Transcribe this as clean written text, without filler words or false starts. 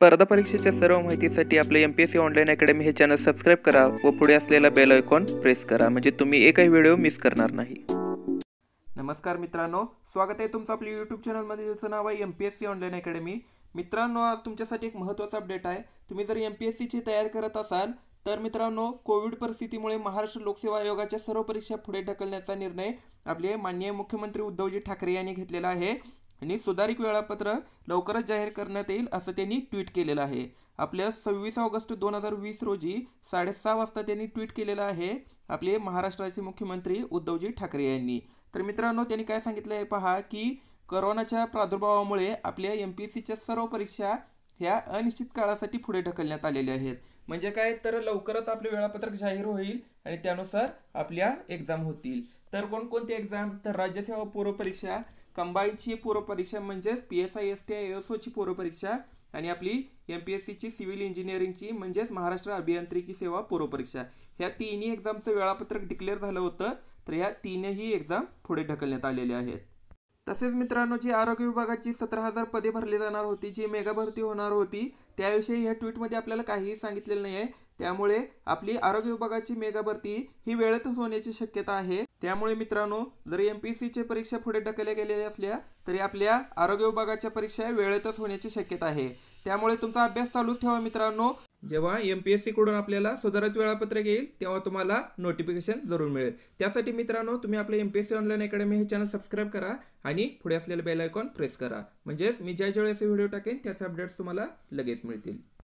स्पर्धा परीक्षेच्या सर्व माहितीसाठी आपले एमपीएससी ऑनलाईन अकॅडमी हे चॅनल सबस्क्राइब करा व पुढे असलेला बेल आयकॉन प्रेस करा म्हणजे तुम्ही एकही व्हिडिओ मिस करणार नाही। नमस्कार मित्रांनो, स्वागत आहे तुमचं आपल्या यूट्यूब चॅनलमध्ये ज्याचं नाव आहे एमपीएससी ऑनलाईन अकॅडमी। मित्रांनो, आज तुमच्यासाठी एक महत्त्वाचा अपडेट आहे। तुम्ही जर एमपीएससीची तयारी करत असाल तर मित्रांनो, कोविड परिस्थितीमुळे महाराष्ट्र लोकसेवा आयोगाच्या सर्व परीक्षा पुढे ढकलण्याचा निर्णय आपले माननीय मुख्यमंत्री उद्धवजी ठाकरे यांनी घेतलेला आहे आणि सुधारित वेळापत्रक लवकरच जाहीर करण्यात येईल असं त्यांनी ट्विट केलेलं आहे। आपल्या 26 ऑगस्ट 2020 रोजी 6:30 वाजता त्यांनी ट्विट केलेलं आहे आपले महाराष्ट्राचे मुख्यमंत्री उद्धवजी ठाकरे यांनी। तर मित्रांनो, त्यांनी काय सांगितलं आहे पहा की कोरोनाच्या प्रादुर्भावामुळे आपल्या एमपीएससीच्या सर्व परीक्षा ह्या अनिश्चित काळासाठी पुढे ढकलण्यात आलेल्या आहेत। म्हणजे काय, तर लवकरच आपले वेळापत्रक जाहीर होईल आणि त्यानुसार आपल्या एक्झाम होतील। तर कोणकोणती एक्झाम, तर राज्यसेवा पूर्व परीक्षा, कंबाईनची पूर्व परीक्षा म्हणजेच PSI STI ASO ची पूर्व परीक्षा आणि आपली एमपीएससीची सिव्हिल इंजिनिअरिंगची म्हणजेच महाराष्ट्र अभियांत्रिकी सेवा पूर्व परीक्षा, ह्या तिन्ही एक्झामचं वेळापत्रक डिक्लेअर झालं होतं। तर ह्या तीनही एक्झाम पुढे ढकलण्यात आलेल्या आहेत। तसेच मित्रांनो, जी आरोग्य विभागाची 17,000 पदे भरली जाणार होती, जी मेगा भरती होणार होती, त्याविषयी या ट्विटमध्ये आपल्याला काहीही सांगितलेलं नाही आहे। त्यामुळे आपली आरोग्य विभागाची मेगा भरती ही वेळेतच होण्याची शक्यता आहे। त्यामुळे मित्रांनो, जर एमपीएससीची परीक्षा पुढे ढकलल्या गेलेल्या असल्या तरी आपल्या आरोग्य विभागाच्या परीक्षा वेळेतच होण्याची शक्यता आहे। त्यामुळे तुमचा अभ्यास चालूच ठेवा मित्रांनो। जेव्हा एमपीएससी कडून आपल्याला सुधारित वेळापत्रक येईल तेव्हा तुम्हाला नोटिफिकेशन जरूर मिळेल। त्यासाठी मित्रांनो, तुम्ही आपले एमपीएससी ऑनलाईन अकॅडमी हे चॅनल सबस्क्राइब करा आणि पुढे असलेले बेल आयकॉन प्रेस करा, म्हणजेच मी ज्या ज्यावेळेस व्हिडिओ टाकेन त्याचे अपडेट्स तुम्हाला लगेच मिळतील।